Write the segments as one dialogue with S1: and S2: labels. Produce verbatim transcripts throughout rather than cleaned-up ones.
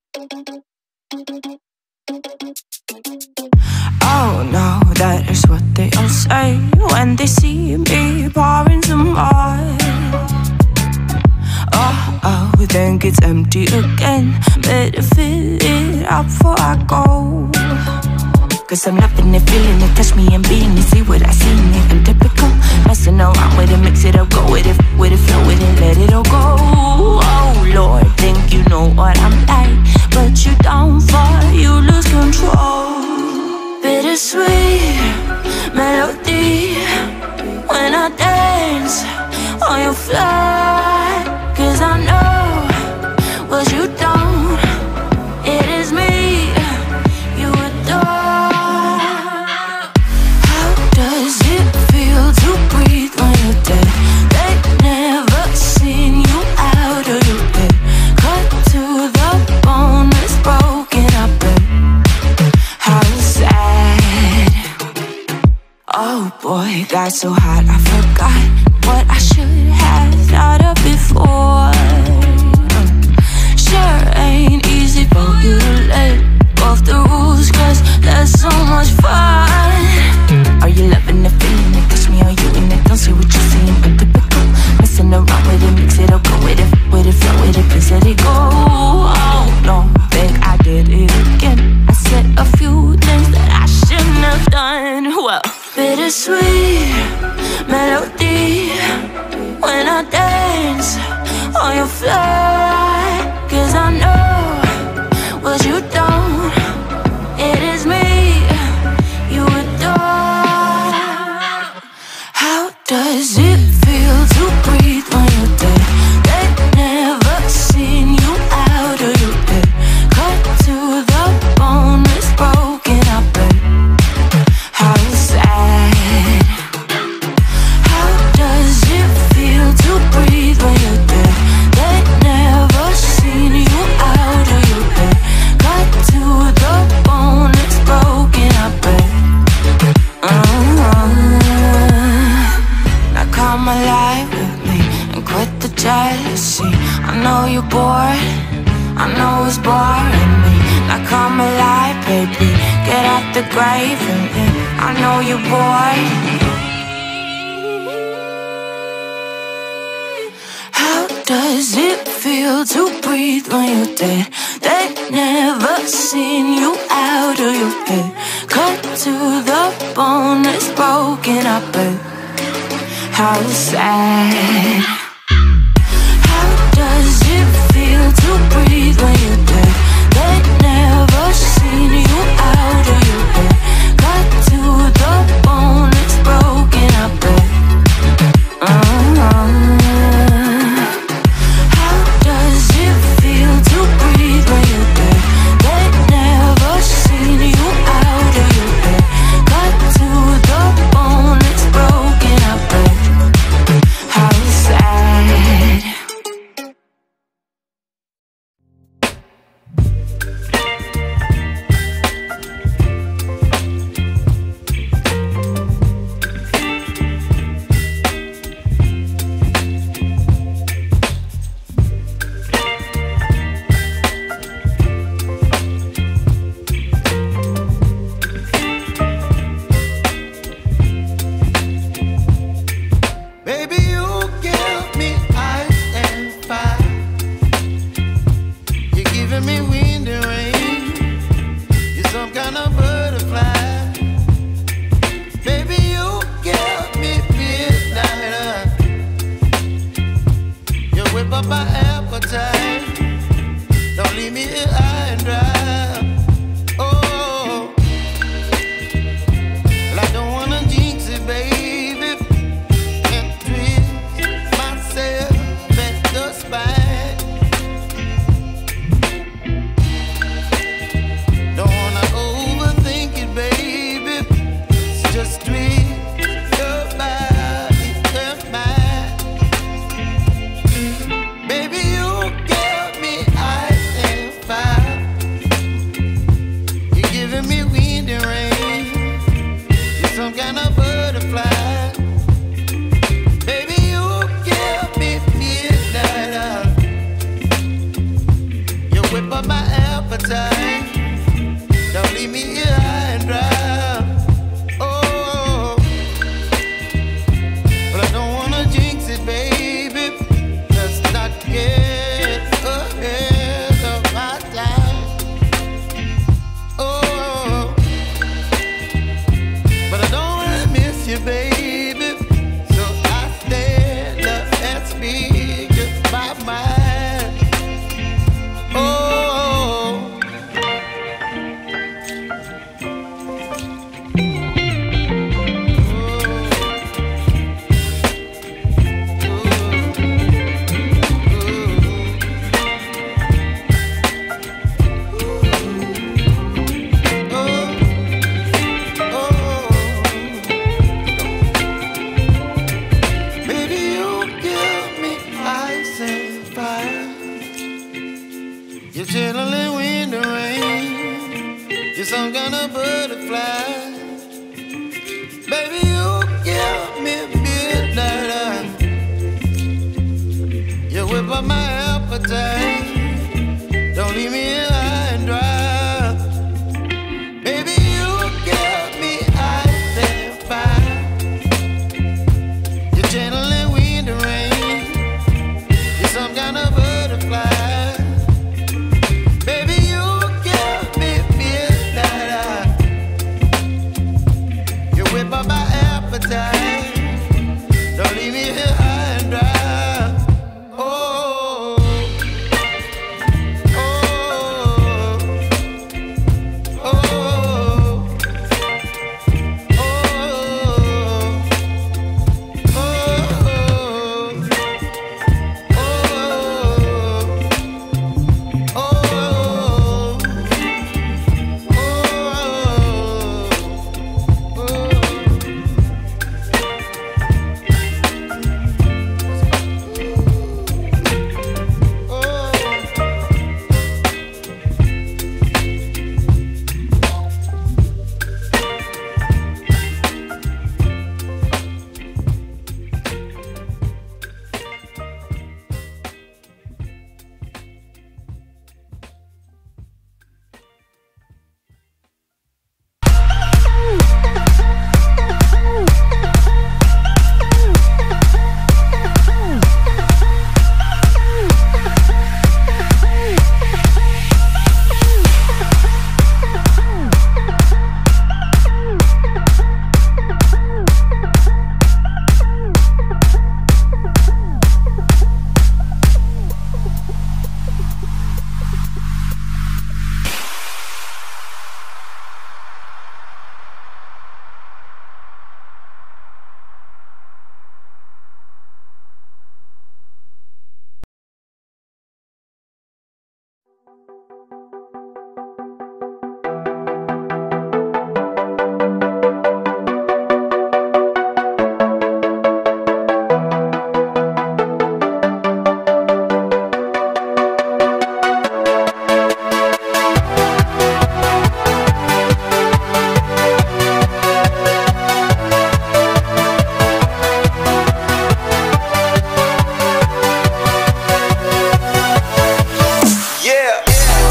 S1: Oh no, that is what they all say when they see me pouring some more. Oh, oh, think it's empty again. Better fill it up before I go. Cause I'm loving it, feeling it, touch me and being it. See what I see in it, I'm typical. Messing around with it, mix it up, go with it, with it, flow with it, let it all go. Oh Lord, think you know what I'm like, but you don't fall, you lose control. Bittersweet melody when I dance on your fly. Cause I know what you don't, it is me you adore. How does it feel to breathe when you're dead? They never seen you out of your bed. Cut to the bone, it's broken, I bet. How sad. Oh boy, got so hot I forgot what I should have thought of before. Sure ain't easy for you to let go of the rules, cause there's so much fun. Are you loving the feeling it? Touch me, are you in it? Don't say what you're seeing, but typical. Messing around with it, mix it up, go with it, with it, flow with it, please let it go. Oh no, think I did it again. I said a few things that I shouldn't have done. Well, bittersweet melody when I dance on your fly. Cause I know what you don't, it is me you adore. How does it feel to breathe when you're dead? They never seen you out of your bed. Cut to the bone, it's broken, I bet. How sad. How does it feel to breathe when you're dead? They never seen you out of your bed. Cut to the bone, it's broken, I bet. uh-huh. Now come alive with me and quit the jealousy. I know you're bored, I know it's boring me. Now come alive, baby, get out the grave and live. I know you're bored. How does it feel to breathe when you're dead? They never seen you out of your bed. Cut to the bone, it's broken, I bet. How sad. How does it feel to breathe when you're dead? They never seen you out of your bed. Cut to the bone, it's broken, I bet. uh-huh. How does it feel to breathe when you're dead? They never seen you out of your bed. Cut to the bone, it's broken, I bet. How sad.
S2: Baby, you give me ice and fire. You're giving me wind and rain. You're some kind of butterfly. Baby, you give me midnight. You whip up my appetite. Don't leave me here high and dry. Oh, well, I don't wanna jinx it, baby. Don't wanna overthink my appetite. Don't leave me here high and dry. Oh, but I don't wanna jinx it, baby. Let's not get ahead of my time. Oh, but I don't wanna miss you, baby. So I stand up and speak just my mind. Oh. You're chilling wind and rain. You're some kind of butterfly. Baby, you give me midnight. You whip up my appetite. Don't leave me here high and dry. Baby, you give me ice and fire. You're channeling wind and rain. You're some kind of butterfly. Don't leave me here high and dry. Oh, oh, oh, oh,
S3: Yeah.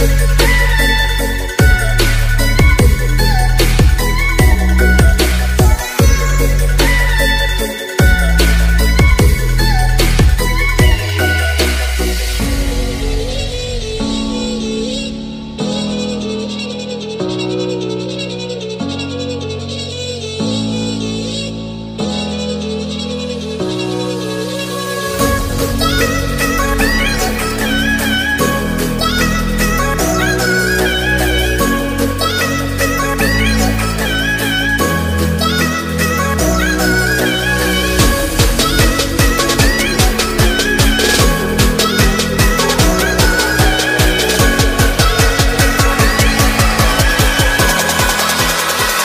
S3: We'll be right back.